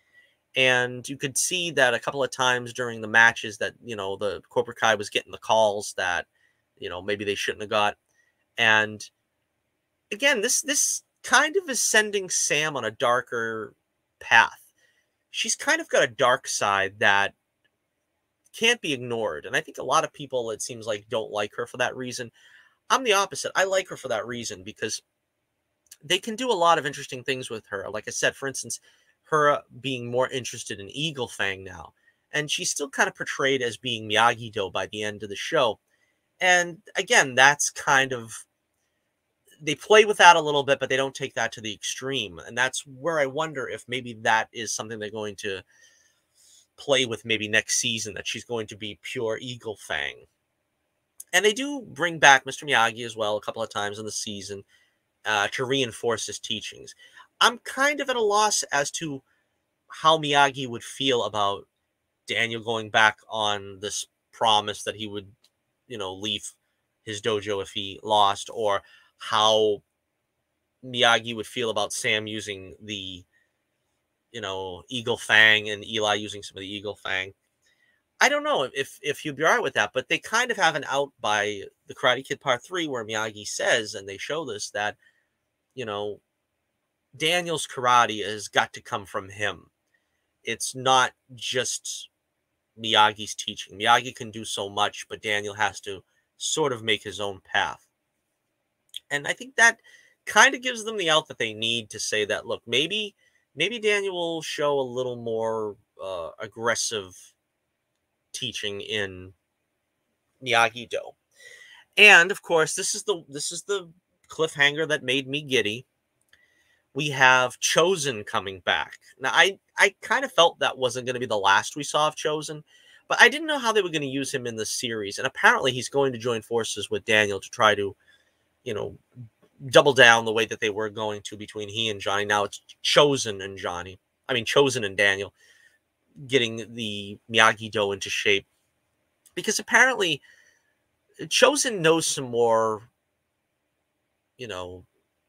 And you could see that a couple of times during the matches that, you know, the Cobra Kai was getting the calls that, you know, maybe they shouldn't have got. And again, this this kind of is sending Sam on a darker path. She's kind of got a dark side that can't be ignored. And I think a lot of people, it seems like, don't like her for that reason. I'm the opposite. I like her for that reason, because they can do a lot of interesting things with her. Like I said, for instance, her being more interested in Eagle Fang now. And she's still kind of portrayed as being Miyagi-Do by the end of the show. And again, that's kind of, they play with that a little bit, but they don't take that to the extreme. And that's where I wonder if maybe that is something they're going to play with maybe next season, that she's going to be pure Eagle Fang. And they do bring back Mister Miyagi as well a couple of times in the season uh, to reinforce his teachings. I'm kind of at a loss as to how Miyagi would feel about Daniel going back on this promise that he would, you know, leave his dojo if he lost, or how Miyagi would feel about Sam using the, you know, Eagle Fang and Eli using some of the Eagle Fang. I don't know if if you'd be all right with that, but they kind of have an out by the Karate Kid Part three, where Miyagi says, and they show this, that, you know, Daniel's karate has got to come from him. It's not just Miyagi's teaching. Miyagi can do so much, but Daniel has to sort of make his own path. And I think that kind of gives them the out that they need to say that, look, maybe maybe Daniel will show a little more uh, aggressive teaching in Miyagi-Do. And of course, this is the this is the cliffhanger that made me giddy. We have Chosen coming back. Now, I I kind of felt that wasn't going to be the last we saw of Chosen, but I didn't know how they were going to use him in the series. And apparently, he's going to join forces with Daniel to try to, you know, double down the way that they were going to between he and Johnny. Now it's Chosen and Johnny. I mean, Chosen and Daniel getting the Miyagi-Do into shape, because apparently Chosen knows some more, you know,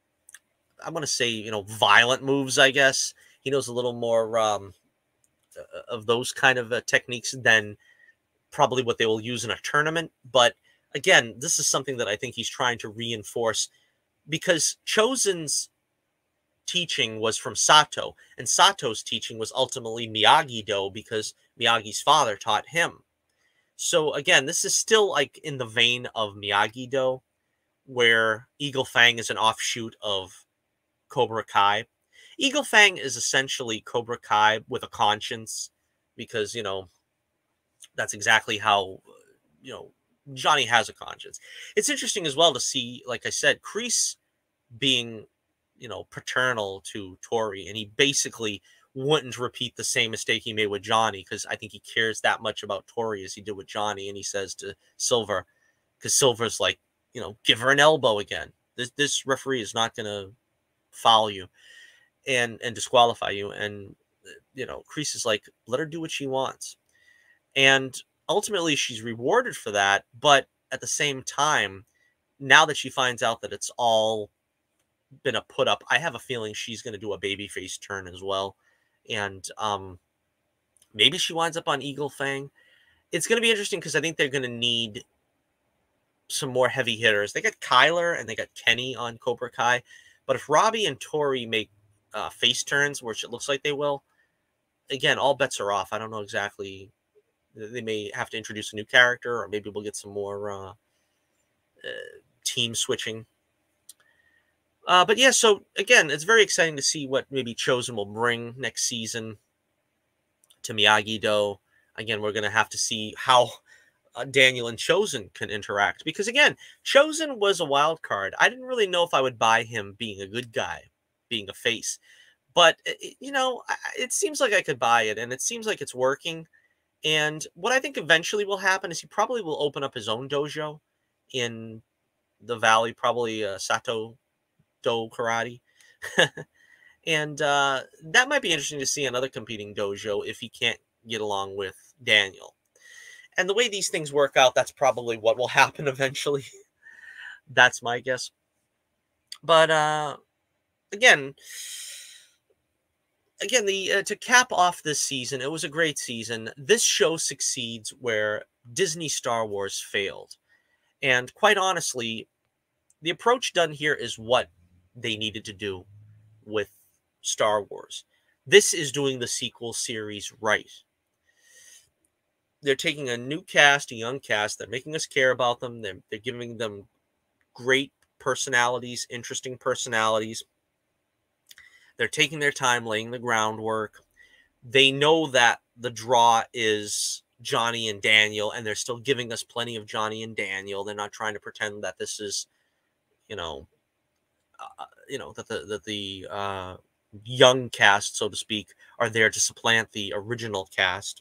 I want to say, you know, violent moves, I guess. He knows a little more um, of those kind of uh, techniques than probably what they will use in a tournament. But again, this is something that I think he's trying to reinforce, because Chosen's teaching was from Sato, and Sato's teaching was ultimately Miyagi-Do because Miyagi's father taught him. So again, this is still like in the vein of Miyagi-Do, where Eagle Fang is an offshoot of Cobra Kai. Eagle Fang is essentially Cobra Kai with a conscience, because you know that's exactly how you know Johnny has a conscience. It's interesting as well to see, like I said, Kreese being you know paternal to Tori, and he basically wouldn't repeat the same mistake he made with Johnny, because I think he cares that much about Tori as he did with Johnny. And he says to Silver, because Silver's like, you know, give her an elbow again. This this referee is not going to foul you and and disqualify you. And you know, Kreese is like, let her do what she wants. And ultimately, she's rewarded for that. But at the same time, now that she finds out that it's all been a put up, I have a feeling she's going to do a babyface turn as well. And um, maybe she winds up on Eagle Fang. It's going to be interesting because I think they're going to need some more heavy hitters. They got Kyler and they got Kenny on Cobra Kai. But if Robbie and Tori make uh, face turns, which it looks like they will, again, all bets are off. I don't know exactly. They may have to introduce a new character, or maybe we'll get some more uh, uh, team switching. Uh, but yeah, so again, it's very exciting to see what maybe Chosen will bring next season to Miyagi-Do. Again, we're going to have to see how uh, Daniel and Chosen can interact. Because again, Chosen was a wild card. I didn't really know if I would buy him being a good guy, being a face. But, it, you know, it seems like I could buy it, and it seems like it's working. And what I think eventually will happen is he probably will open up his own dojo in the Valley, probably uh, Sato Do Karate. And uh, that might be interesting to see another competing dojo if he can't get along with Daniel. And the way these things work out, that's probably what will happen eventually. That's my guess. But uh, again, again, the uh, to cap off this season, it was a great season. This show succeeds where Disney Star Wars failed. And quite honestly, the approach done here is what they needed to do with Star Wars. This is doing the sequel series right. They're taking a new cast, a young cast. They're making us care about them. They're, they're giving them great personalities, interesting personalities. They're taking their time, laying the groundwork. They know that the draw is Johnny and Daniel, and they're still giving us plenty of Johnny and Daniel. They're not trying to pretend that this is, you know, uh, you know, that the that the uh, young cast, so to speak, are there to supplant the original cast.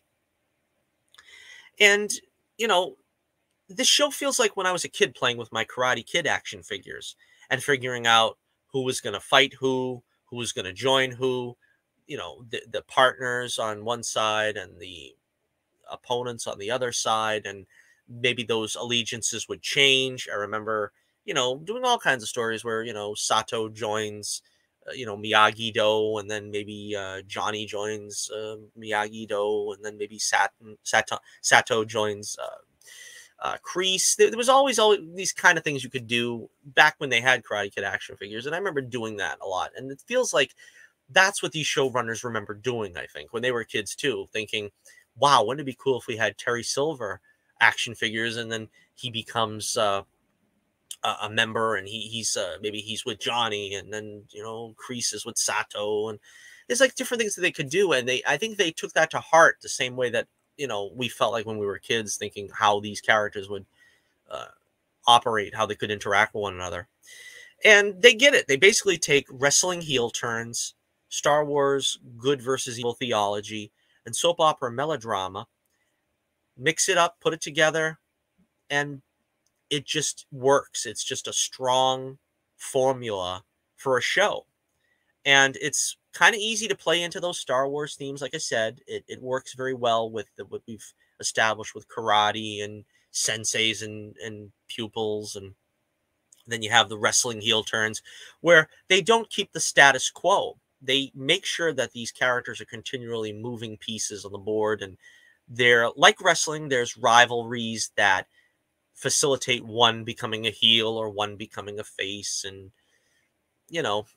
And, you know, this show feels like when I was a kid playing with my Karate Kid action figures and figuring out who was going to fight who, who was going to join who, you know, the, the partners on one side and the opponents on the other side. And maybe those allegiances would change. I remember, you know, doing all kinds of stories where, you know, Sato joins, uh, you know, Miyagi-Do, and then maybe uh, Johnny joins uh, Miyagi-Do, and then maybe Sato, Sato, Sato joins uh, uh, Kreese. There, there was always all these kind of things you could do back when they had Karate Kid action figures, and I remember doing that a lot. And it feels like that's what these showrunners remember doing, I think, when they were kids too, thinking, wow, wouldn't it be cool if we had Terry Silver action figures, and then he becomes uh, a member, and he he's uh, maybe he's with Johnny, and then you know Kreese is with Sato, and there's like different things that they could do, and they I think they took that to heart the same way that you know we felt like when we were kids, thinking how these characters would uh, operate, how they could interact with one another, and they get it. They basically take wrestling heel turns, Star Wars good versus evil theology, and soap opera melodrama, mix it up, put it together, and it just works. It's just a strong formula for a show. And it's kind of easy to play into those Star Wars themes. Like I said, it, it works very well with the, what we've established with karate and senseis and, and pupils. And then you have the wrestling heel turns where they don't keep the status quo. They make sure that these characters are continually moving pieces on the board. And they're like wrestling, there's rivalries that facilitate one becoming a heel or one becoming a face. And, you know,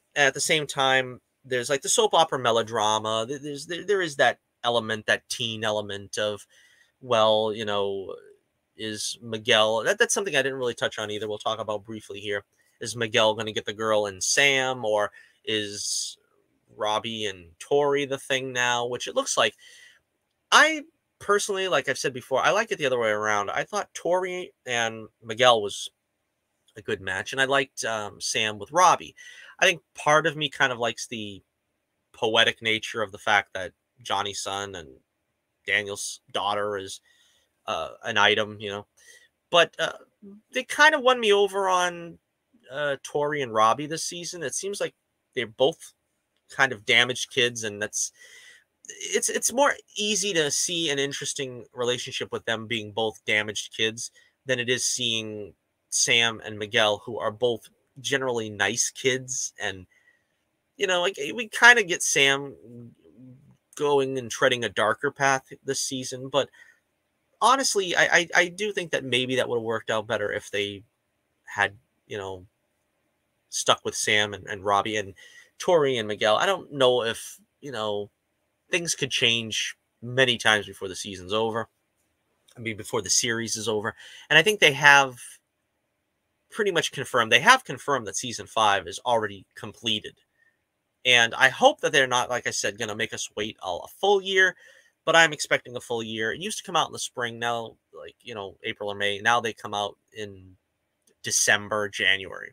At the same time, there's like the soap opera melodrama. There's there, there is that element, that teen element of, well, you know, is Miguel, that, that's something I didn't really touch on either. We'll talk about briefly here. Is Miguel going to get the girl and Sam, or is Robbie and Tori the thing now? Which it looks like. I personally, like I've said before, I like it the other way around. I thought Tori and Miguel was a good match, and I liked um, Sam with Robbie. I think part of me kind of likes the poetic nature of the fact that Johnny's son and Daniel's daughter is uh, an item, you know. But uh, they kind of won me over on uh, Tori and Robbie this season. It seems like they're both kind of damaged kids, and that's it's it's more easy to see an interesting relationship with them being both damaged kids than it is seeing Sam and Miguel, who are both generally nice kids. And you know, like we kind of get Sam going and treading a darker path this season, but honestly, I, I I do think that maybe that would have worked out better if they had, you know, stuck with Sam and, and Robbie and Tori and Miguel. I don't know if, you know, things could change many times before the season's over. I mean, before the series is over. And I think they have pretty much confirmed, they have confirmed that season five is already completed. And I hope that they're not, like I said, going to make us wait a, a full year, but I'm expecting a full year. It used to come out in the spring. Now, like, you know, April or May. Now they come out in December, January.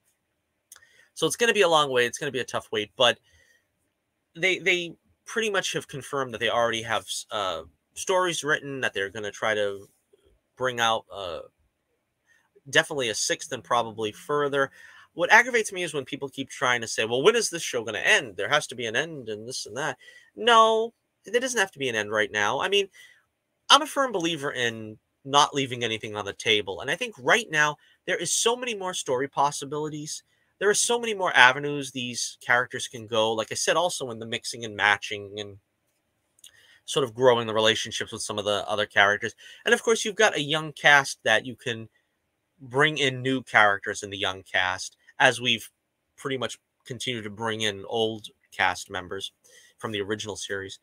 So it's going to be a long wait. It's going to be a tough wait, but they they pretty much have confirmed that they already have uh, stories written, that they're going to try to bring out uh, definitely a sixth and probably further. What aggravates me is when people keep trying to say, well, when is this show going to end? There has to be an end and this and that. No, there doesn't have to be an end right now. I mean, I'm a firm believer in not leaving anything on the table. And I think right now there is so many more story possibilities. There are so many more avenues these characters can go. Like I said, also in the mixing and matching and sort of growing the relationships with some of the other characters. And of course, you've got a young cast that you can bring in new characters in the young cast, as we've pretty much continued to bring in old cast members from the original series.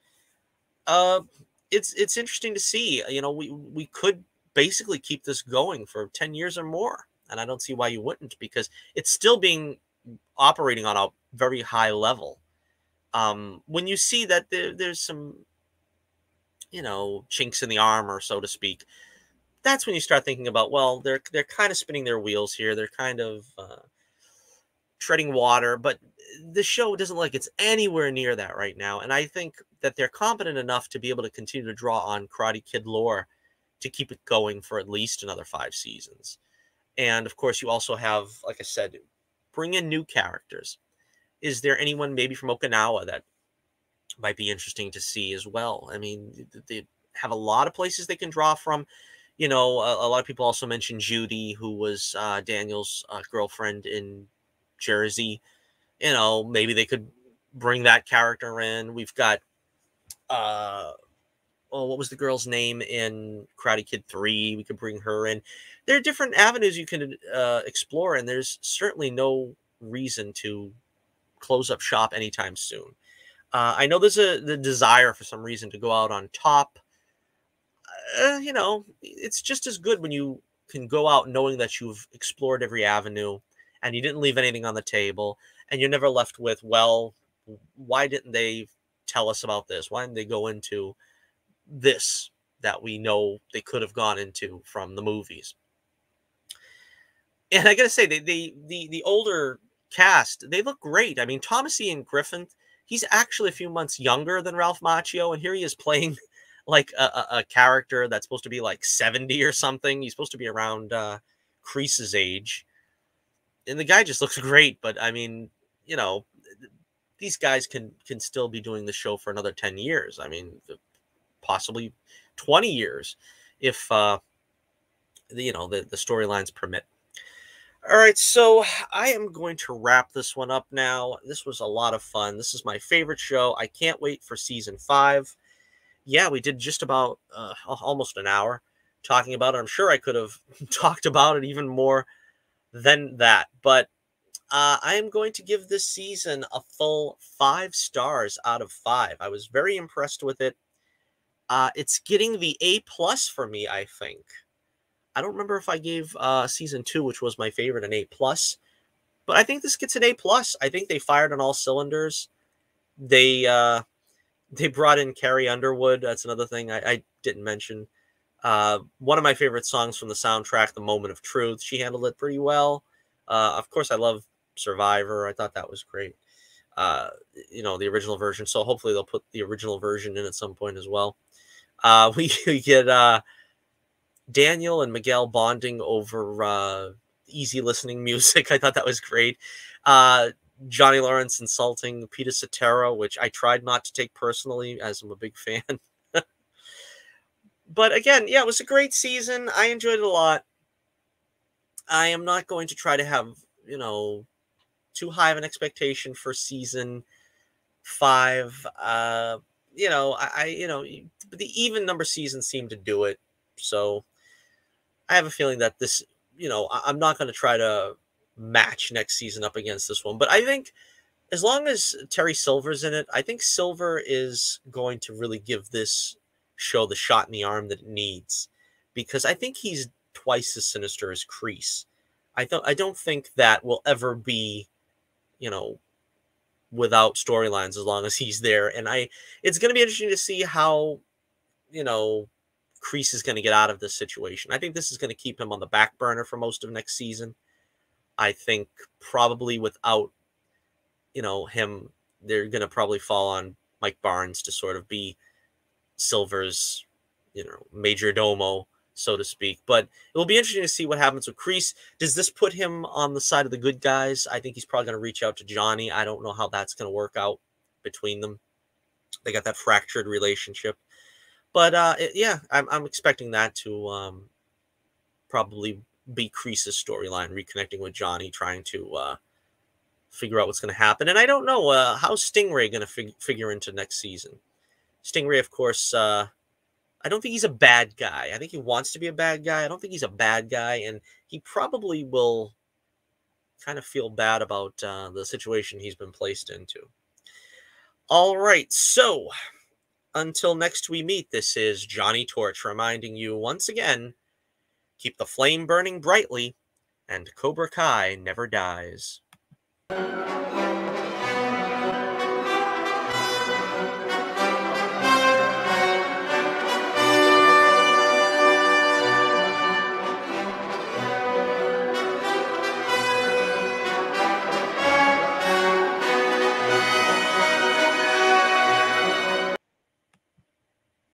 Uh, it's it's interesting to see. You know, we we could basically keep this going for ten years or more, and I don't see why you wouldn't, because it's still being operating on a very high level. Um, when you see that there, there's some, you know, chinks in the armor, so to speak, that's when you start thinking about, well, they're they're kind of spinning their wheels here. They're kind of uh, treading water, but the show doesn't look like it's anywhere near that right now. And I think that they're competent enough to be able to continue to draw on Karate Kid lore to keep it going for at least another five seasons. And of course, you also have, like I said, bring in new characters. Is there anyone maybe from Okinawa that might be interesting to see as well? I mean, they have a lot of places they can draw from. You know, a, a lot of people also mentioned Judy, who was uh, Daniel's uh, girlfriend in Jersey. You know, maybe they could bring that character in. We've got, uh, oh, what was the girl's name in Karate Kid three? We could bring her in. There are different avenues you can uh, explore, and there's certainly no reason to close up shop anytime soon. Uh, I know there's a the desire for some reason to go out on top. Uh, you know, it's just as good when you can go out knowing that you've explored every avenue and you didn't leave anything on the table, and you're never left with, well, why didn't they tell us about this? Why didn't they go into this that we know they could have gone into from the movies? And I gotta say, they, they the the older cast, they look great. I mean, Thomas Ian Griffin, he's actually a few months younger than Ralph Macchio, and here he is playing like a, a, a character that's supposed to be like seventy or something. He's supposed to be around uh, Kreese's age, and the guy just looks great. But I mean, you know, these guys can can still be doing the show for another ten years. I mean, possibly twenty years, if uh, the, you know, the the storylines permit. All right, so I am going to wrap this one up now. This was a lot of fun. This is my favorite show. I can't wait for season five. Yeah, we did just about uh, almost an hour talking about it. I'm sure I could have talked about it even more than that. But Uh, I am going to give this season a full five stars out of five. I was very impressed with it. Uh, it's getting the A plus for me, I think. I don't remember if I gave uh, season two, which was my favorite, an A plus, but I think this gets an A plus. I think they fired on all cylinders. They uh, they brought in Carrie Underwood. That's another thing I, I didn't mention. Uh, one of my favorite songs from the soundtrack, "The Moment of Truth." She handled it pretty well. Uh, of course, I love Survivor. I thought that was great. Uh, you know, the original version. So hopefully they'll put the original version in at some point as well. Uh, we, we get uh, Daniel and Miguel bonding over uh, easy listening music. I thought that was great. Uh, Johnny Lawrence insulting Peter Cetera, which I tried not to take personally, as I'm a big fan. But again, yeah, it was a great season. I enjoyed it a lot. I am not going to try to have, you know, too high of an expectation for season five. Uh, you know, I, I you know, the even number seasons seem to do it. So I have a feeling that this, you know, I, I'm not going to try to match next season up against this one. But I think as long as Terry Silver's in it, I think Silver is going to really give this show the shot in the arm that it needs, because I think he's twice as sinister as Kreese. I don't I don't think that will ever be, you know, without storylines as long as he's there. And I it's going to be interesting to see how, you know, Kreese is going to get out of this situation. I think this is going to keep him on the back burner for most of next season. I think probably without, you know, him, they're going to probably fall on Mike Barnes to sort of be Silver's, you know, major domo, so to speak. But it will be interesting to see what happens with Kreese. Does this put him on the side of the good guys? I think he's probably going to reach out to Johnny. I don't know how that's going to work out between them. They got that fractured relationship. But uh, it, yeah, I'm, I'm expecting that to um, probably be Kreese's storyline, reconnecting with Johnny, trying to uh, figure out what's going to happen. And I don't know, uh, how's Stingray going to fig figure into next season? Stingray, of course, uh, I don't think he's a bad guy. I think he wants to be a bad guy. I don't think he's a bad guy, and he probably will kind of feel bad about uh, the situation he's been placed into. All right, so until next we meet, this is Johnnie Torch reminding you once again, keep the flame burning brightly, and Cobra Kai never dies.